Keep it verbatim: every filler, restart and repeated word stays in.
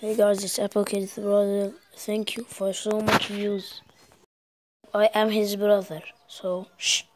Hey guys, it's Apple Kid's brother. Thank you for so much views. I am his brother, so shh.